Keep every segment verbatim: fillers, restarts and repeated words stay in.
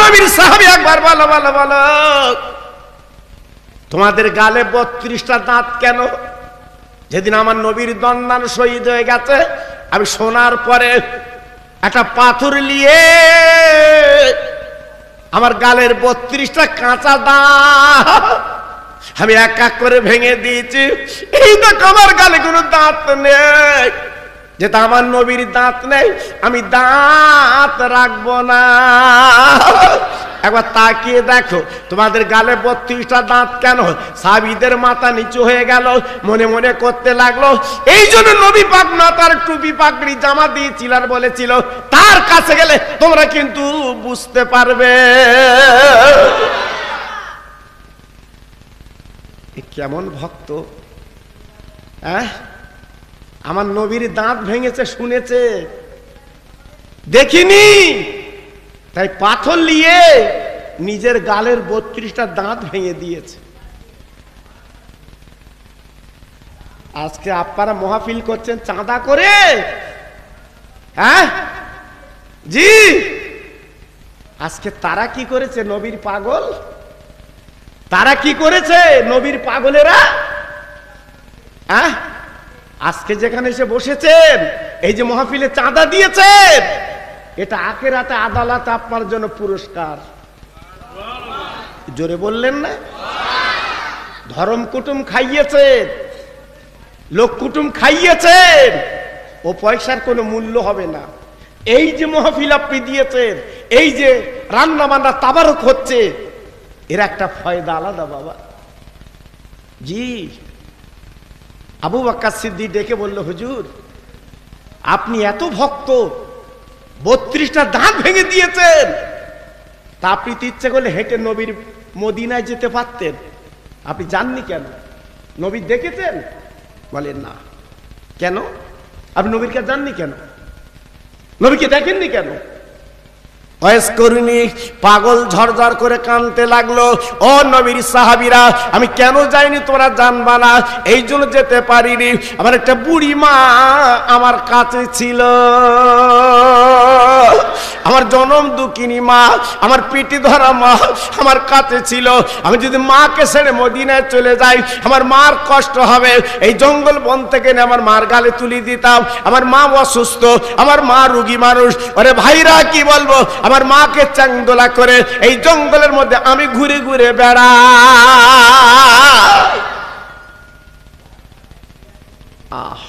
নবীর সাহাবী একবার বলো বলো বলো তোমাদের গালে বত্রিশটা দাঁত কেন? যেদিন আমার নবীর দন্দান শহীদ হয়ে গেছে আমি শোনার পরে একটা পাথর নিয়ে আমার গালের বত্রিশটা কাঁচা দাঁত আমি এক এক করে ভেঙে দিয়েছি। এই দেখো আমার গালে কোনো দাঁত নেই, যেটা আমার নবীর দাঁত নেই আমি দাঁত রাখবো না। একবার তাকিয়ে দেখো তোমাদের গালে বত্রিশটা দাঁত কেন? সাহাবীদের মাথা নিচু হয়ে গেল, মনে মনে করতে লাগলো এই জন্য নবী পাক না তার টুপি পাগড়ি জামা দিয়েছিল আর বলেছিল তার কাছে গেলে তোমরা কিন্তু বুঝতে পারবে। কেমন ভক্ত, হ্যাঁ? আমার নবীর দাঁত ভেঙেছে শুনেছে, দেখিনি, তাই পাথর নিয়ে নিজের গালের বত্রিশটা দাঁত ভেঙে দিয়েছে। আজকে আপনারা মহাফিল করছেন চাঁদা করে, হ্যাঁ জি। আজকে তারা কি করেছে? নবীর পাগল তারা কি করেছে? নবীর পাগলেরা, হ্যাঁ? আজকে যেখানে এসে বসেছেন এই যে মহাফিলে চাঁদা দিয়েছেন, এটা আখিরাতে আদালত আপনার জন্য পুরস্কার। জোরে বললেন না? ধর্ম কুটুম খাইয়েছেন, লোক কুটুম খাইয়েছেন, ও পয়সার কোনো মূল্য হবে না। এই যে মহাফিল আপনি দিয়েছেন, এই যে রান্না বান্না তাবারক হচ্ছে, এর একটা ফায়দা আলাদা বাবা। জি। আবু বকর সিদ্দিক ডেকে বলল হুজুর আপনি এত ভক্ত, বত্রিশটা দাঁত ভেঙে দিয়েছেন, তা আপনি তো ইচ্ছে করলে হেঁটে নবীর মদিনায় যেতে পারতেন, আপনি যাননি কেন? নবী দেখেছেন? বলেন না। কেন আপনি নবীরকে যাননি কেন? নবীকে দেখেননি কেন? বয়স্করুণী পাগল ঝরঝর করে কাঁদতে লাগলো, ও নবীর সাহাবীরা আমি কেন যাইনি তোমরা জানবা না? এই জন্য যেতে পারিনি, আমার একটা বুড়ি মা আমার কাছে ছিল, আমার জনম দুঃখিনী মা, আমার পিঠে ধরা মা আমার কাছে ছিল। আমি যদি মাকে ছেড়ে মদিনায় চলে যাই আমার মার কষ্ট হবে। এই জঙ্গল বন থেকে আমার মার গালে তুলে দিতাম। আমার মা অসুস্থ, আমার মা রোগী মানুষ। আরে ভাইরা কি বলবো, আমার মাকে চাংদোলা করে এই জঙ্গলের মধ্যে আমি ঘুরে ঘুরে বেড়া। আহ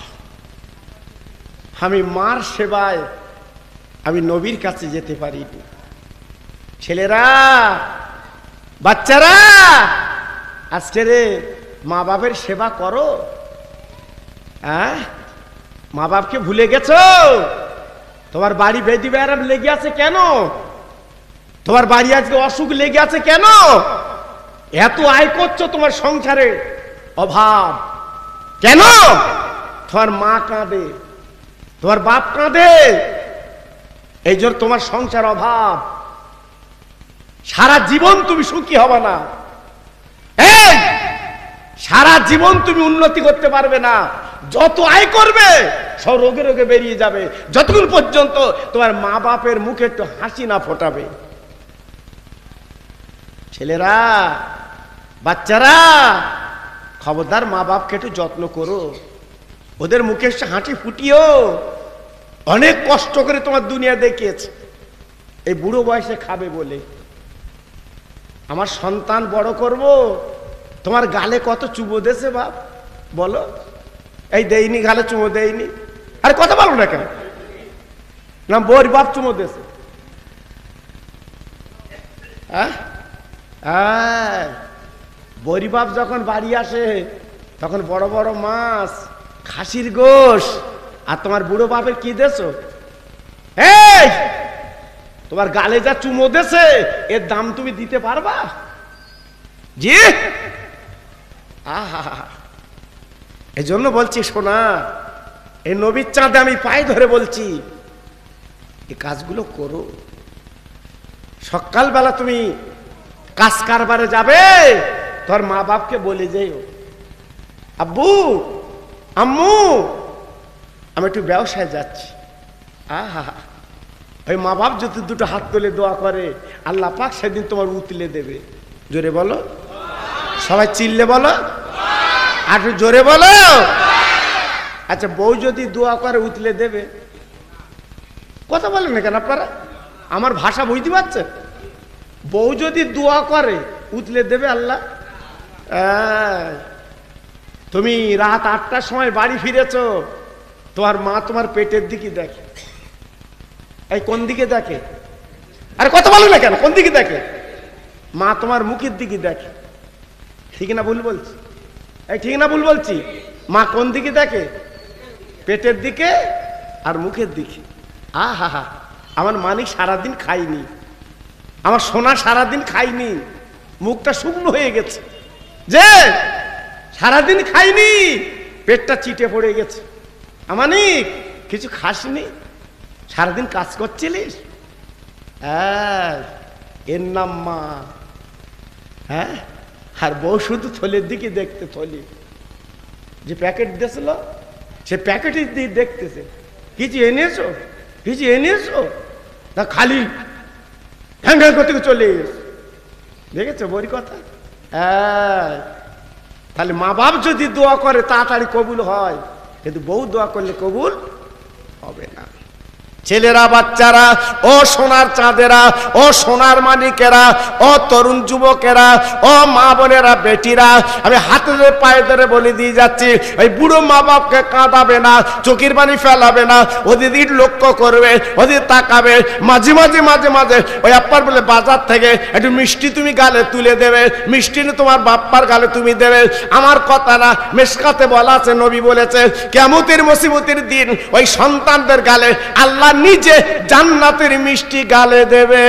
আমি মার সেবায় আমি নবীর কাছে যেতে পারি। ছেলেরা বাচ্চারা আজকে রে মা বাপের সেবা করো, হ্যাঁ? মা বাপকে ভুলে গেছো? তোমার বাড়ি বেদি ব্যারাম লেগে আছে কেন? তোমার বাড়ি আজকে অসুখ লেগে আছে কেন? এত আয় করছো, তোমার সংসারে অভাব কেন? তোমার মা কাঁদে, তোমার বাপ কাঁদে, এই জন্য তোমার সংসার অভাব। সারা জীবন তুমি সুখী হবে না, এই সারা জীবন তুমি উন্নতি করতে পারবে না। যত আয় করবে সব রোগে রোগে বেরিয়ে যাবে, যতক্ষণ পর্যন্ত তোমার মা বাপের মুখে একটু হাসি না ফোটাবে। ছেলেরা বাচ্চারা খবরদার মা বাপকে একটু যত্ন করো, ওদের মুখে এসে হাসি ফুটিও। অনেক কষ্ট করে তোমার দুনিয়া দেখিয়েছে, এই বুড়ো বয়সে খাবে বলে। আমার সন্তান বড় করব, তোমার গালে কত চুমো দেছে বাপ বলো? এই দেয়নি, গালে চুমো দেয়নি। আরে কথা বলো না কেন? না বোর বাপ চুমো দেছে, হ্যাঁ? বরি বাপ যখন বাড়ি আসে তখন বড় বড় মাছ, খাসির গোশ, আর তোমার বুড়ো বাপের কি দেছো? এই তোমার গালে যা চুমো দেছে এর দাম তুমি দিতে পারবা? জি। আহা, এই জন্য বলছি শোনা, এই নবীর চাঁদে আমি পায়ে ধরে বলছি এই কাজগুলো করো। সকালবেলা তুমি কাজ কারবারে যাবে, তোর মা বাপকে বলে যাইও আব্বু আম্মু আমি একটু ব্যবসায় যাচ্ছি। আহা ওই মা বাপ যদি দুটো হাত তুলে দোয়া করে আল্লাহ পাক সেদিন তোমার উতলে দেবে। জোরে বলো, সবাই চিল্লে বলো, আর জোরে বলো। আচ্ছা, বউ যদি দোয়া করে উতলে দেবে, কথা বলেন না কেন আপনারা? আমার ভাষা বুঝতে পারছেন? বউ যদি দোয়া করে উতলে দেবে আল্লাহ। তুমি রাত আটটার সময় বাড়ি ফিরেছো, তোমার মা তোমার পেটের দিকে দেখে। এই কোন দিকে দেখে? আরে কথা বলো না কেন? কোন দিকে দেখে? মা তোমার মুখের দিকে দেখে। ঠিক না ভুল বলছি? এই ঠিক না ভুল বলছি? মা কোন দিকে দেখে? পেটের দিকে আর মুখের দিকে। আহা হা, আমার মানিক সারাদিন খাইনি, আমার সোনা সারাদিন খাইনি, মুখটা শুকনো হয়ে গেছে, যে সারাদিন খাইনি, পেটটা চিটে পড়ে গেছে। আমানিক কিছু খাসনি, সারাদিন কাজ করছিলিস, হ্যাঁ, এর নাম মা। হ্যাঁ, আর বউ শুধু থলের দিকে দেখতে, থলি যে প্যাকেট দিয়েছিল সে প্যাকেটের দিকে দেখতেছে, কিছু এনেছো, কিছু এনেছো, তা খালি হ্যাং হ্যাং করতে চলে এসো। দেখেছো বড়ি কথা? হ্যাঁ, তাহলে মা বাপ যদি দোয়া করে তাড়াতাড়ি কবুল হয়, কিন্তু বউ দোয়া করলে কবুল হবে না। ছেলেরা, বাচ্চারা, ও সোনার চাঁদেরা, ও সোনার মানিকেরা, ও তরুণ যুবকেরা, ও মা বোনেরা, বেটিরা, আমি হাতে ধরে পায়ে ধরে বলে দিয়ে যাচ্ছি, ওই বুড়ো মা বাপকে কাঁদাবে না, চোখের পানি ফেলাবে না, ওদের দিক লক্ষ্য করবে, ওদের তাকাবে। মাঝে মাঝে মাঝে মাঝে ওই আপ্পার বলে বাজার থেকে একটু মিষ্টি তুমি গালে তুলে দেবে, মিষ্টি তোমার বাপ্পার গালে তুমি দেবে। আমার কথা না, মেশকাতে বলা আছে, নবী বলেছে কিয়ামতের মুসিবতের দিন ওই সন্তানদের গালে আল্লাহ নিজে জান্নাতের মিষ্টি গালে দেবে।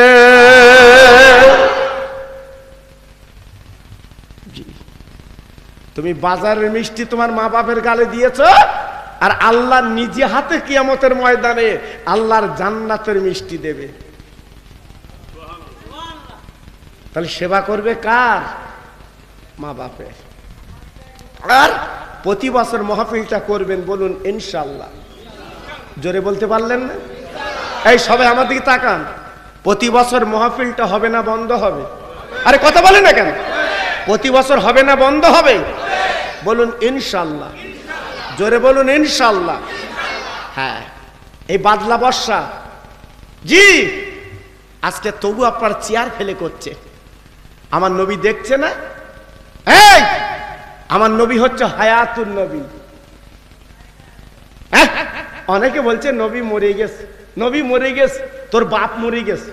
তুমি বাজারের মিষ্টি তোমার মা বাপের গালে দিয়েছো, আর আল্লাহ নিজে হাতে কিয়ামতের ময়দানে আল্লাহর জান্নাতের মিষ্টি দেবে। তাহলে সেবা করবে কার? মা বাপের। আর প্রতি বছর মাহফিলটা করবেন, বলুন ইনশাআল্লাহ। জোরে বলতে পারলেন না? এই সবাই আমার দিকে তাকান। প্রতি বছর মাহফিলটা হবে না বন্ধ হবে? আরে কথা বলে না কেন? প্রতি বছর হবে না বন্ধ হবে? বলুন ইনশাআল্লাহ। জোরে বলুন ইনশাআল্লাহ। হ্যাঁ, এই বাদলা বর্ষা, জি আজকে তবু আপনার চেয়ার ফেলে করছে। আমার নবী দেখছে না? এই আমার নবী হচ্ছে হায়াতুন নবী। হ্যাঁ, অনেকে বলছে নবী মরে গেছে, নবী মরে গেছে, তোর বাপ মরে গেছে।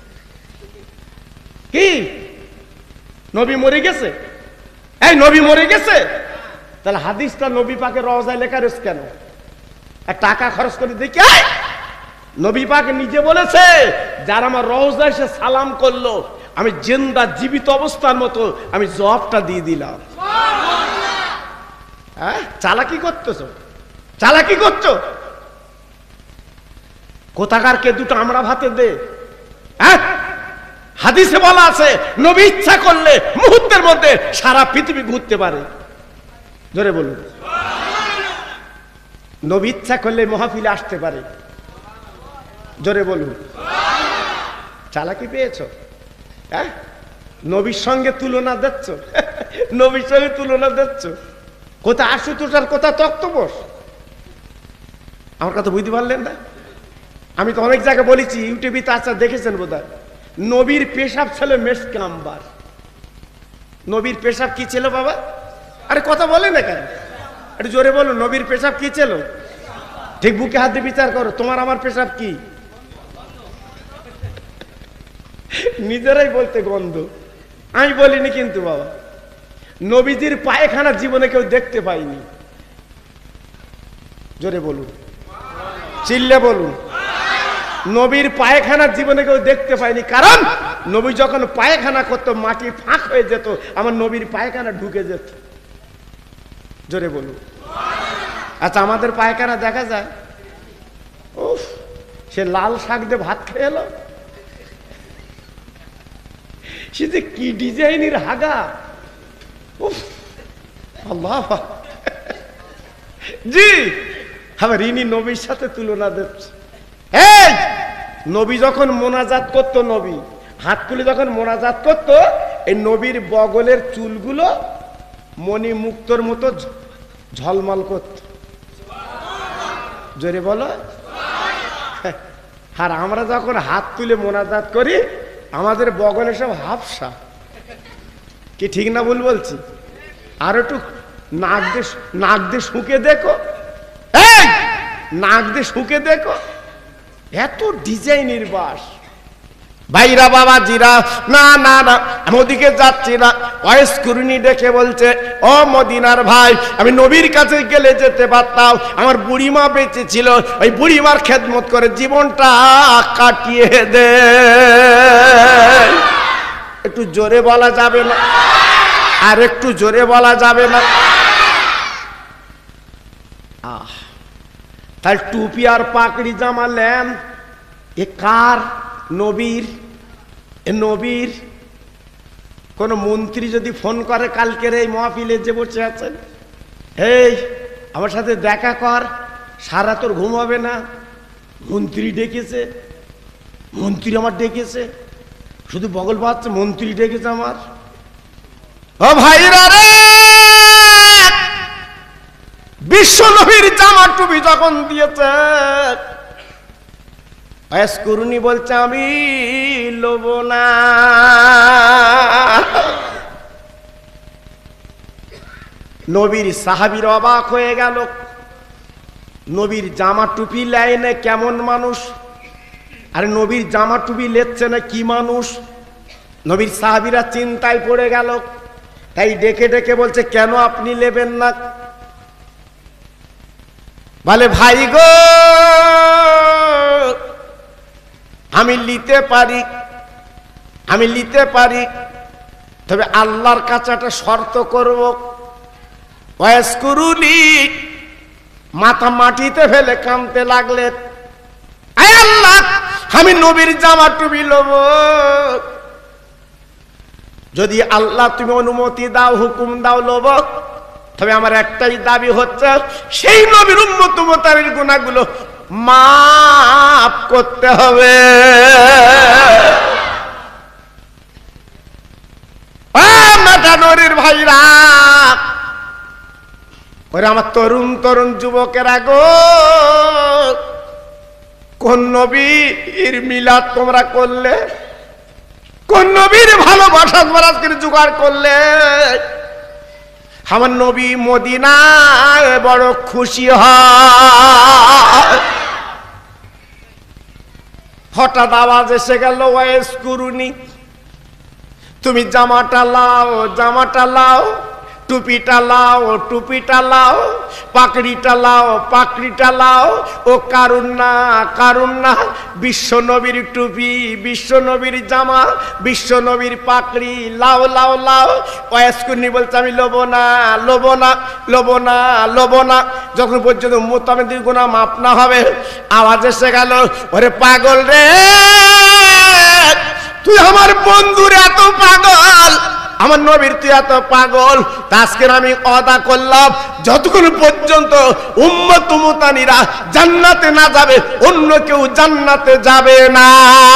কি নবী মরে গেছে? এই নবী মরে গেছে, তাহলে হাদিসটা নবী পাকের রওজায় লেখা রয়েছে কেন? আর টাকা খরচ করে দেখি, নবী পাক নিজে বলেছে যারা আমার রওজায় এসে সালাম করলো, আমি জিন্দা জীবিত অবস্থার মতো আমি জবাবটা দিয়ে দিলাম। হ্যাঁ, চালাকি করতেছো, চালাকি করছো। কোথাকার কে দুটো আমরা ভাতে দে। হ্যাঁ, হাদিসে বলা আছে নবী ইচ্ছা করলে মুহূর্তের মধ্যে সারা পৃথিবী ঘুরতে পারে। ধরে বলুন, নবী ইচ্ছা করলে মাহফিলে আসতে পারে। জোরে বলুন, চালাকি পেয়েছ? হ্যাঁ, নবীর সঙ্গে তুলনা দিচ্ছ, নবীর সঙ্গে তুলনা দিচ্ছ। কোথা আশুতোষ আর কোথা তক্তপোষ? আমার কথা বুঝতে পারলেন না? আমি তো অনেক জায়গায় বলেছি, ইউটিউবে তো আচ্ছা দেখেছেন বোধহয়, নবীর পেশাব ছিল মেশকে আম্বার। নবীর পেশাব কি ছিল বাবা? আরে কথা বলে না কেন? একটু জোরে বলো, নবীর পেশাব কি ছিল? ঠিক বুকে হাত দিয়ে বিচার করো, তোমার আমার পেশাব কি? নিজেরাই বলতে গন্ধ, আমি বলিনি কিন্তু বাবা। নবীজির পায়খানা জীবনে কেউ দেখতে পাইনি। জোরে বলুন, চিল্লে বলুন, নবীর পায়খানা জীবনে কেউ দেখতে পাইনি। কারণ নবী যখন পায়খানা করতো মাটি ফাঁক হয়ে যেত, আমার নবীর পায়খানা ঢুকে যেত। জোরে বলুন। আচ্ছা, আমাদের পায়খানা দেখা যায়, উফ, সে লাল শাক দিয়ে ভাত খেয়ে এলো, সে যে কি ডিজাইনের হাগা, উফ আল্লাহ। জি, আবার ইনি নবীর সাথে তুলনা দিচ্ছে। এই নবী যখন মোনাজাত করতো, নবী হাত খুলে যখন মোনাজাত করতো, এই নবীর বগলের চুলগুলো মণি মুক্তোর মতো ঝলমল করত। জোরে বলো। আর আমরা যখন হাত তুলে মোনাজাত করি, আমাদের বগলে সব হাফসা। কি ঠিক না ভুল বলছি? আর একটু নাক দিয়ে নাক দিয়ে শুকে দেখো, এই নাক দিয়ে শুকে দেখো, এত ডিজাইনের বাস। ভাইরা বাবা জিরা, না না না আমি ওদিকে যাচ্ছি না। ওয়াইস কুরুনি দেখে বলছে, ও মদিনার ভাই, আমি নবীর কাছে গেলে যেতে পারতাম, আমার বুড়িমা বেঁচে ছিল, ওই বুড়িমার খেদমত করে জীবনটা কাটিয়ে দে। একটু জোরে বলা যাবে না? আর একটু জোরে বলা যাবে না? আহ, তাহলে টুপি আর পাকড়ি জামা লেন, এ কার? নবীর। এ নবীর। কোন মন্ত্রী যদি ফোন করে কালকের এই মহফিলে যে বসে আছেন, এই আমার সাথে দেখা কর, সারা তোর ঘুম হবে না, মন্ত্রী ডেকেছে, মন্ত্রী আমার ডেকেছে, শুধু বগল বাজছে, মন্ত্রী ডেকেছে আমার। ও ভাইরা রে, বিশ্ব নবীর জামা টুপি যখন দিয়েছে, করুনি বলছে আমি লোব না। নবীর সাহাবীর অবাক হয়ে গেল, নবীর জামা টুপি লাইনে কেমন মানুষ, আর নবীর জামা টুপি লেচ্ছে না কি মানুষ। নবীর সাহাবীরা চিন্তায় পড়ে গেল, তাই ডেকে ডেকে বলছে, কেন আপনি নেবেন না? বলে, ভাই গো, আমি নিতে পারি, আমি নিতে পারি, তবে আল্লাহর কাছে একটা শর্ত করব। ওয়াইস কুরুনি মাথা মাটিতে ফেলে কাঁদতে লাগলেন, আয় আল্লাহ, আমি নবীর জামা টুপি লব, যদি আল্লাহ তুমি অনুমতি দাও, হুকুম দাও, লব, তবে আমার একটাই দাবি হচ্ছে, সেই নবীর উম্মত উম্মতের গুনাহগুলো মাফ করতে হবে। ভাইরা, ওরে আমার তরুণ তরুণ যুবকেরা গো, কোন নবীর মিলাদ তোমরা করলে, কোন নবীর ভালোবাসা তোমরা জোগাড় করলে? আমার নবী মদিনায় বড় খুশি হয়। হঠাৎ আওয়াজ এসে গেল, ওয়াইস কুরুনি, তুমি জামাটা লাও, জামাটা লাও, টুপিটা লাও, টুপিটা লাও, পাকড়িটা লাও, পাকড়িটা লাও। ও কারুন না, কারুন না, বিশ্ব নবীর টুপি, বিশ্ব নবীর জামা, বিশ্ব নবীর পাকড়ি লাও, লাও, লাও। ওয়াইস কুরুনি বলছে, আমি লব না, লব না, লব না, লব না, যখন পর্যন্ত মুতামেদির গুনাহ মাফ না হবে। আওয়াজ এসে গেল, ওরে পাগল রে, তুই আমার বন্ধুর এত পাগল, আমার নবীর তুই এত পাগল, আজকের আমি ওয়াদা করলাম, যতক্ষণ পর্যন্ত উম্মত মুতানিরা জান্নাতে না যাবে, অন্য কেউ জান্নাতে যাবে না।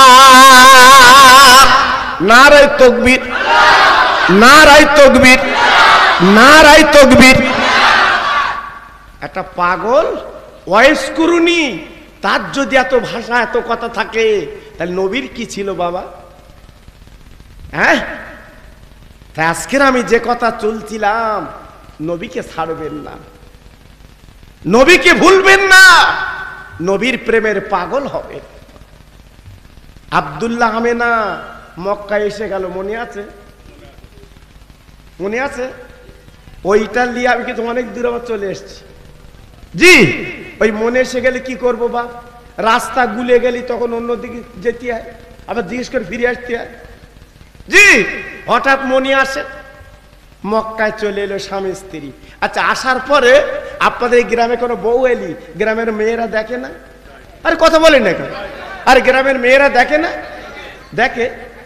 নারায়ে তাকবীর, নারায়ে তাকবীর, নারায়ে তাকবীর। একটা পাগল ওয়াইস কুরুনি, তার যদি এত ভাষা, এত কথা থাকে, তাহলে নবীর কি ছিল বাবা? হ্যাঁ, তাই আজকের আমি যে কথা চলছিলাম, নবীকে ছাড়বেন না, নবীকে ভুলবেন না, নবীর প্রেমের পাগল হবে। আব্দুল্লাহ আমেনা মক্কায় এসে গেল, মনে আছে? মনে আছে? ওইটা নিয়ে আমি কিন্তু অনেক দূর আবার চলে এসছি। জি, ওই মনে এসে গেলে কি করবো বা, রাস্তা গুলে গেলি তখন অন্যদিকে যেতে হয়, আবার জিজ্ঞেস করে ফিরে আসতে হয়। জি, হঠাৎ মনে আসে, মক্কায় চলে এলো স্বামী স্ত্রী। আচ্ছা, আসার পরে আপনাদের গ্রামে কোনো বউ এলি, গ্রামের মেয়েরা দেখে না? আরে কথা বলেন না কেন? আরে গ্রামের মেয়েরা দেখে না? দেখে।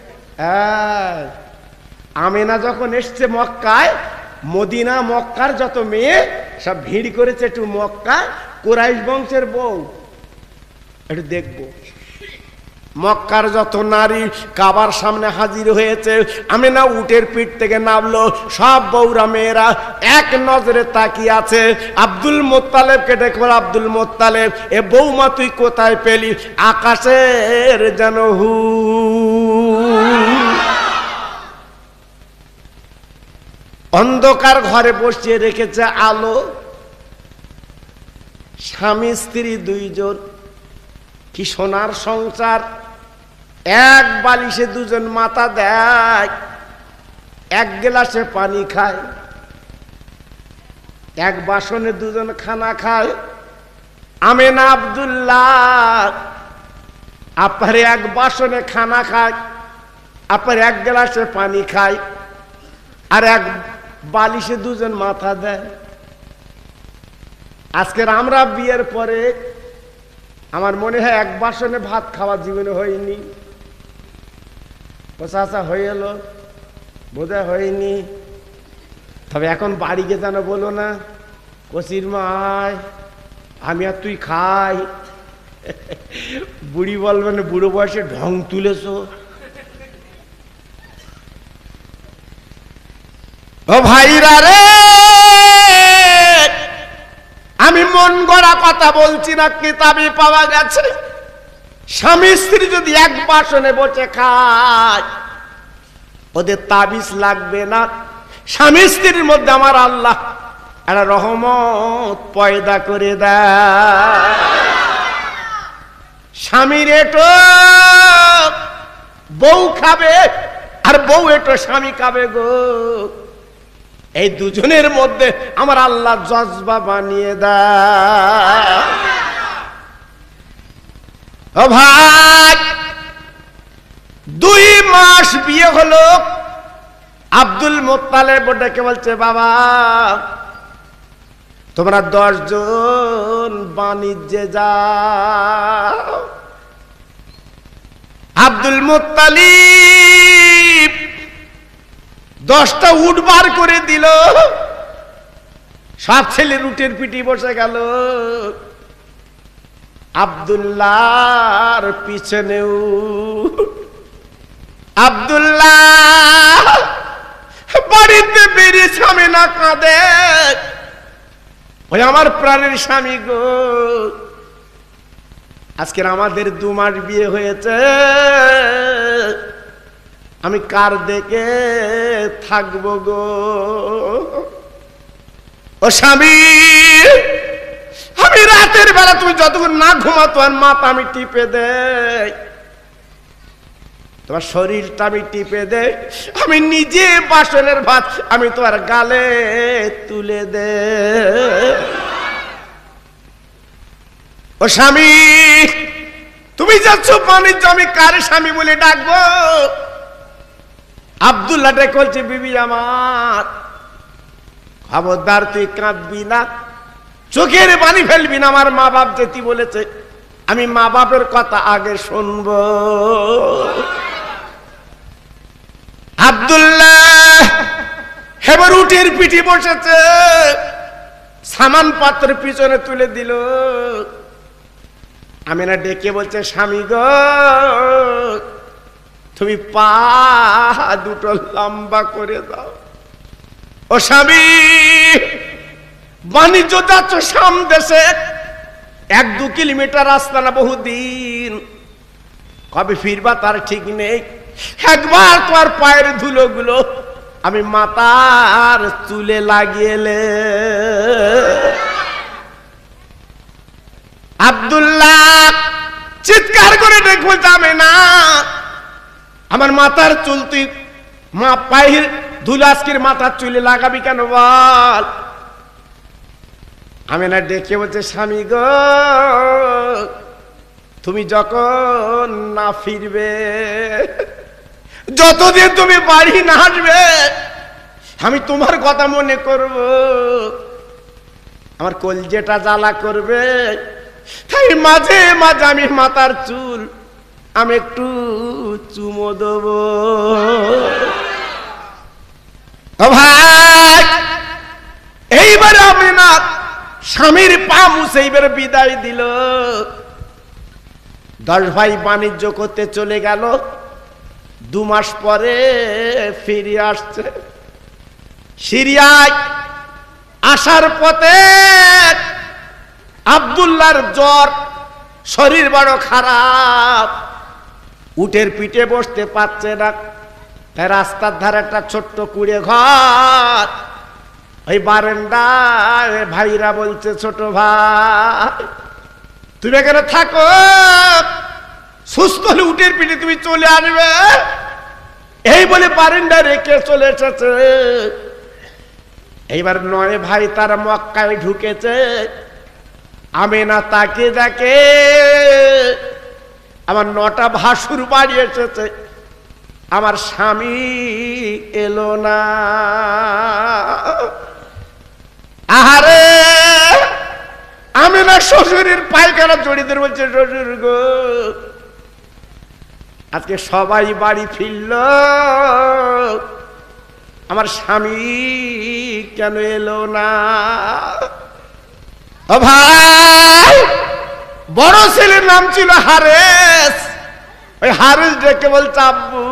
আমেনা যখন এসছে মক্কায়, মদিনা মক্কার যত মেয়ে সব ভিড় করেছে একটু মক্কা, কুরাইশ বংশের বউ একটু দেখবো। মক্কার যত নারী কাবার সামনে হাজির হয়েছে, আমিনা উটের পিঠ থেকে নামলো, সব বউরা মেয়েরা এক নজরে তাকিয়ে আছে। আব্দুল মোত্তালেবকে ডেকে বলে, আব্দুল মোত্তালেব, এ বৌমা তুই কোথায় পেলি? আকাশের যেন হু। অন্ধকার ঘরে বসিয়ে রেখেছে আলো, স্বামী স্ত্রী দুইজন, কি সোনার সংসার। এক বালিশে দুজন মাথা দেয়, এক গ্লাসে পানি খায়, এক বাসনে দুজন খানা খায়। আমেনা আব্দুল্লাহ আপনার এক বাসনে খানা খায়, আপনার এক গ্লাসে পানি খায়, আর এক বালিশে দুজন মাথা দেয়। আজকের আমরা বিয়ের পরে আমার মনে হয় এক বাসনে ভাত খাওয়া জীবনে হয়নি। ও চাচা হয়ে এলো, বোধহয় হয়নি। তবে এখন বাড়ি গিয়ে যেন বলো না, কচির মায় আমি আর তুই খাই। বুড়ি বলবেন বুড়ো বয়সে ঢং তুলেছ। ও ভাইরা রে, আমি মন গড়া কথা বলছি না, কিতাবে পাওয়া গেছে স্বামী স্ত্রী যদি এক বাসনে বসে খায় ওদের তাবিজ লাগবে না। স্বামী স্ত্রীর মধ্যে আমার আল্লাহ একটা রহমত পয়দা করে দেয়। স্বামীর এটো বউ খাবে, আর বউ এটো স্বামী খাবে গো। এই দুজনের মধ্যে আমার আল্লাহ জজবা বানিয়ে দেয়। ও ভাই, দুই মাস বিয়ে হলো, আব্দুল মোত্তালেব ডেকে বলছে, বাবা তোমরা দশ জন বাণিজ্যে যাও। আব্দুল মোত্তালিব দশটা উট বার করে দিল, সব ছেলে উটের পিঠে বসে গেল। আব্দুল্লাহর পিছনেও আব্দুল্লাহ বাড়িতে বেরিয়ে স্বামী না কাঁদে, ওই আমার প্রাণের স্বামী গো, আজকের আমাদের দু মাস বিয়ে হয়েছে, আমি কার দেখে থাকবো গো। ও স্বামী, আমি রাতের বেলা তুমি যতক্ষণ না ঘুমাতো আর মাথা আমি টিপে দেই, তোমার শরীরটা আমি টিপে দেই, আমি নিজে বাসনের ভাত আমি তোমার গালে তুলে দে। ও স্বামী, তুমি যাচ্ছ বাণিজ্য, আমি কার স্বামী বলে ডাকবো? আব্দুল্লাহ ডেকে বলছে, বিবি আমার খবরদার তুই কাঁদবি না, চোখের পানি ফেলবি না। আমার মা বাপ যেতে বলেছে, আমি মা বাপের কথা আগে শুনবো। আব্দুল্লাহ হেবার উটের পিঠে বসেছে, সামান পাত্র পিছনে তুলে দিল। আমিনা ডেকে বলছে, স্বামী গো তুমি পা দুটো লম্বা করে দাও। ও স্বামী, বাণিজ্য যাচ্ছ সাম দেশে, এক দু কিলোমিটার রাস্তা না, বহুদিন কবে ফিরবা তার ঠিক নেই। একবার তোমার পায়ের ধুলো গুলো আমি মাথার চুলে লাগিয়েলে। আব্দুল্লাহ চিৎকার করে দেখবো, যাবে না, আমার মাথার চুল তুই মা পায়ের ধুলো আজকের মাথার চুলে লাগাবি কেন বল? আমি না ডেকে বলছে, স্বামী গো তুমি যখন না ফিরবে, যতদিন তুমি বাড়ি না আসবে, আমি তোমার কথা মনে করব, আমার কলজেটা জ্বালা করবে, তাই মাঝে মাঝে আমি মাথার চুল আমি একটু চুমো দেব। ভাই এইবারে আমি না স্বামীর পা মুছে এইবারে বিদায় দিল। দশ ভাই বাণিজ্য করতে চলে গেল, দু মাস পরে ফিরে আসছে। সিরিয়ায় আসার পথে আব্দুল্লাহর জ্বর, শরীর বড় খারাপ, উটের পিঠে বসতে পারছে না। তাই রাস্তার ধারে একটা ছোট্ট কুড়ে ঘর, ওই বারান্দায় ভাইরা বলছে, ছোট ভাই তুমি এখানে থাকো, সুস্থ হলে উটের পিঠে তুমি চলে আসবে। এই বলে বারান্দায় রেখে চলে এসেছে। এইবার নয় ভাই তারা মক্কায় ঢুকেছে। আমেনা তাকে দেখে, আমার নটা ভাসুর বাড়ি এসেছে, আমার স্বামী এলো না। আহারে আমেনা শ্বশুরের পায়খানা জড়িয়ে বলছে, শ্বশুর গো আজকে সবাই বাড়ি ফিরল, আমার স্বামী কেন এলো না? ও ভাই, বড় ছেলের নাম ছিল হারেস। ওই হারেস ডেকে বলছে, আব্বু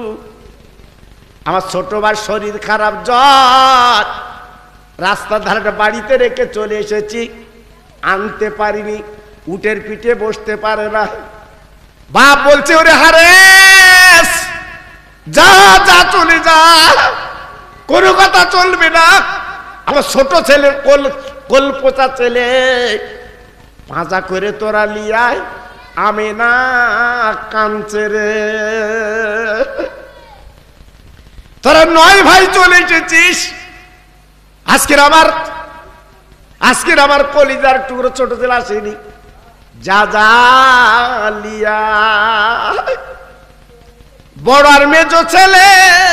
আমার ছোট ভাই শরীর খারাপ, জ্বর, রাস্তার ধারে বাড়িতে রেখে চলে এসেছি, আনতে পারিনি, উটের পিঠে বসতে পারে না। বাপ বলছে, ওরে হারেস যা যা চলে যা, কোনো কথা চলবে না। আমার ছোট ছেলের কোল কোল পোচা ছেলে, পাঁচা করে তোরা লিয়ায়, আমেনা কাঁদছে রে। তোরা নয় ভাই চলে এসেছিস, আজকের আমার আজকের আমার কলিজার টুকরো ছোট ছেলে আসেনি, যা যা লিয়া। বড় আর মেজো ছেলে